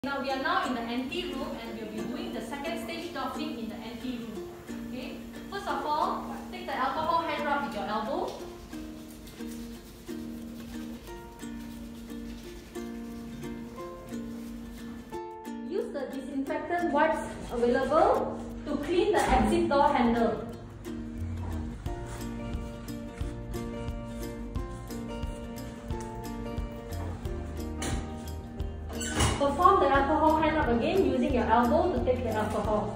Now we are now in the ante-room and we'll be doing the second stage doffing in the ante-room. Okay. First of all, take the alcohol hand rub with your elbow. Use the disinfectant wipes available to clean the exit door handle. Perform the alcohol hand rub again using your elbow to take the alcohol.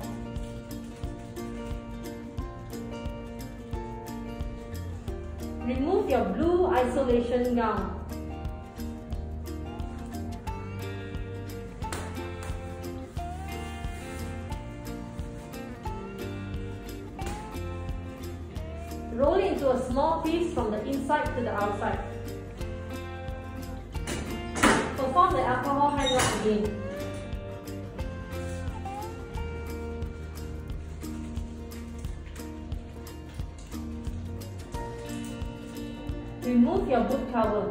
Remove your blue isolation gown. Roll it into a small piece from the inside to the outside. Perform the alcohol hand rub again. Remove your boot cover.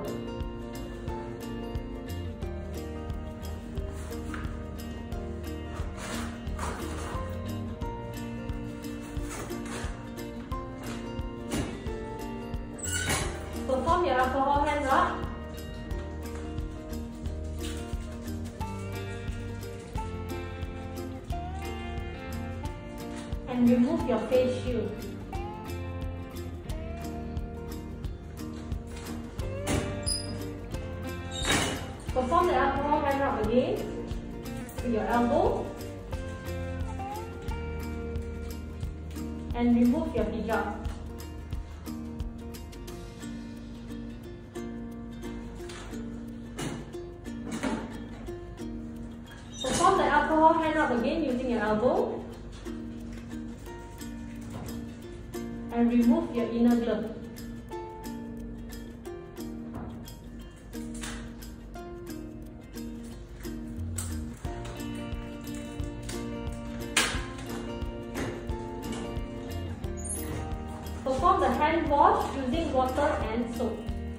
Perform your alcohol hand rub. And remove your face shield. Perform the alcohol hand rub again with your elbow and remove your hijab. Perform the alcohol hand rub again using your elbow and remove your inner glove. Perform the hand wash using water and soap.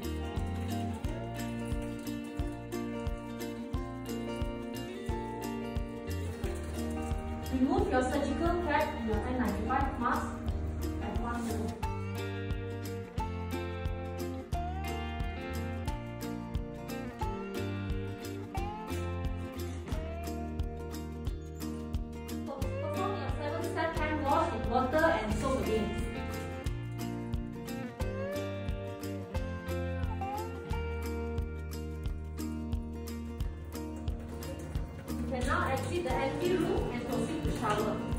Remove your surgical cap and your N95 mask at one go. Perform your 7-step hand wash with water and soap again. You can now exit the ante-room and proceed to shower.